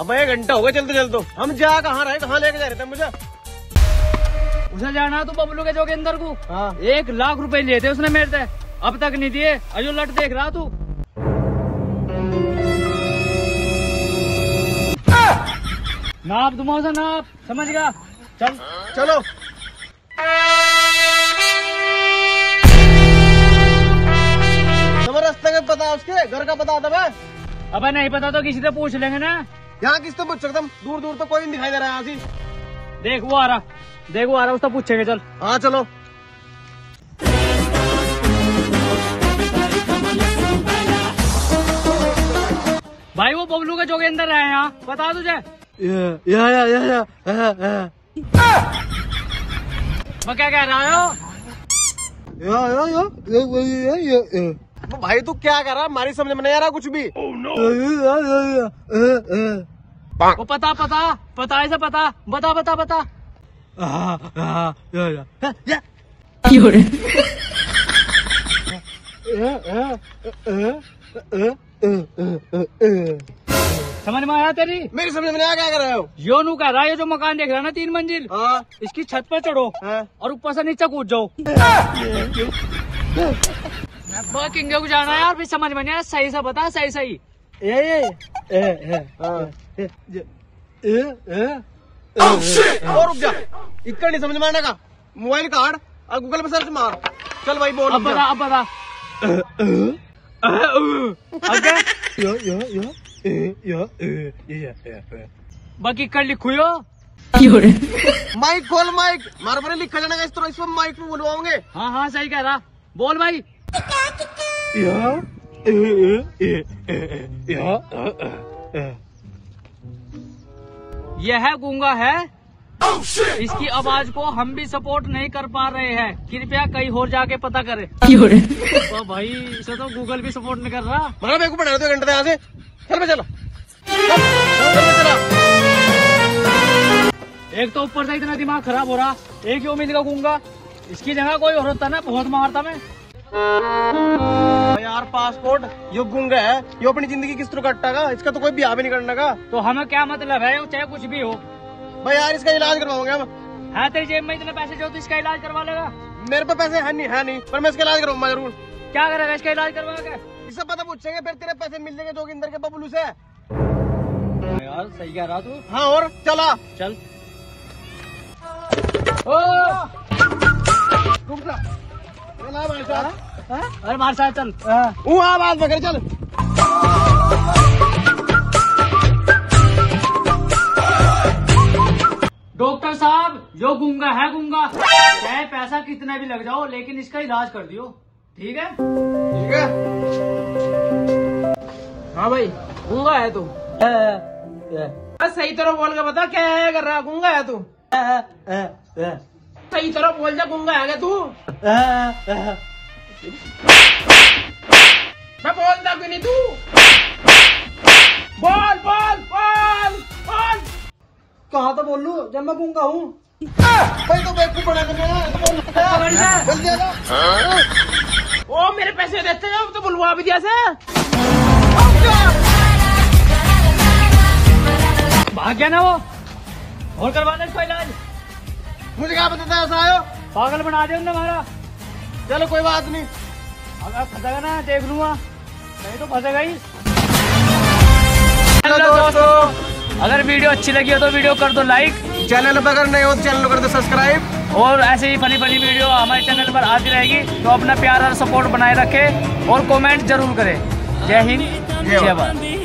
अब 1 घंटा हो गया चलते चलते। हम जा कहाँ रहे, कहाँ लेके जा रहे थे मुझे? उसे जाना तू बबलू के जो के अंदर को। हाँ। 1 लाख रुपए लिए थे उसने मेरे से, अब तक नहीं दिए। अयो लट देख रहा तू। नाप तुम से नाप, समझ गया? चल चलो। तुम्हें रास्ते का पता, उसके घर का पता था मैं? अब नहीं पता तो किसी से पूछ लेंगे ना। यहाँ किस तो पूछ सकता, दूर दूर तो कोई नहीं दिखाई दे रहा है। यहाँ से देख वो आ रहा, देख वो आ रहा, उससे पूछेंगे। चल हाँ चलो। भाई वो बबलू के जो के अंदर रहे हैं यहाँ, बता तुझे? या मैं क्या कह रहा हो? भाई तू क्या कर रहा है? हमारी समझ में नहीं आ रहा कुछ भी। वो पता ऐसा पता, बता। समझ में आया तेरी? मेरी समझ में नहीं आया, क्या कर रहे हो? योनू कह रहा है, ये जो मकान देख रहा है ना 3 मंजिल, हाँ। इसकी छत पे चढ़ो और ऊपर से नीचे कूद जाओ। किंगे को जाना है यार, फिर समझ में नहीं आया। सही से बता, सही। और रुक जा, इतना नहीं समझ में आने का। मोबाइल कार्ड और गूगल पे सर्च मार। चल भाई बोल। अब बता। बाकी कर लिखो। माइक खोल, माइक मार पर लिखा जाना इस तरह, इस पर माइक में बोलवाओगे। हाँ सही कह रहा, बोल भाई। यह गूंगा है, इसकी आवाज को हम भी सपोर्ट नहीं कर पा रहे हैं, कृपया कहीं और जाके पता करें। तो भाई इसे तो गूगल भी सपोर्ट नहीं कर रहा। मारा मेरे को पढ़ा 2 घंटे यहाँ से। चल मैं चला। एक तो ऊपर से इतना दिमाग खराब हो रहा, एक ही उम्मीद का गूंगा, इसकी जगह कोई और होता ना, बहुत मारता मैं। यार पासपोर्ट यो गूंगा है, यो अपनी जिंदगी किस तरह कट्टा, इसका तो कोई ब्याह भी नहीं करने का। तो हमें क्या मतलब है, चाहे कुछ भी हो। भाई यार इसका इलाज करवाओगे हम। है तेरी जेब में इतने पैसे जो, तो इसका इलाज करवा लेगा? मेरे पे पैसे है नहीं, पर मैं इसका इलाज करवाऊंगा जरूर। क्या करेगा इसका इलाज करवा के? इससे पता पूछेंगे, फिर तेरे पैसे मिल जाएंगे जोगिंदर के बबलू से। यार सही कह रहा तू। हाँ और चला। चल अरे मार साहब चल। बात पकड़ चल। डॉक्टर साहब जो गूंगा है गूंगा, चाहे पैसा कितना भी लग जाओ, लेकिन इसका इलाज कर दियो, ठीक है? ठीक है। हाँ भाई गूंगा है तू? सही तरह बोल के बता, क्या है कर रहा? गूंगा है तू? सही तरह बोल जा, गूंगा है क्या तू? मैं बोलता क्यों नहीं तू? बोल। कहा तो बोल लू जब मैं गूंगा हूँ। भाई तो बेवकूफ बना जल्दी आ जा। ओ मेरे पैसे देते जाओ तो बुलवा भी दिया से। भाग गया ना वो, और करवा ले इसका इलाज। मुझे क्या पता था ऐसा आयो, पागल बना दे उन्होंने हमारा। चलो कोई बात नहीं, अगर फंसेगा ना देख लूंगा, नहीं तो फंसेगा ही। दोस्तों अगर वीडियो अच्छी लगी हो तो वीडियो कर दो लाइक, चैनल पर अगर नए हो तो चैनल को कर दो सब्सक्राइब, और ऐसे ही फनी वीडियो हमारे चैनल पर आती रहेगी। तो अपना प्यार और सपोर्ट बनाए रखें और कमेंट जरूर करें। जय हिंद, जय भारत।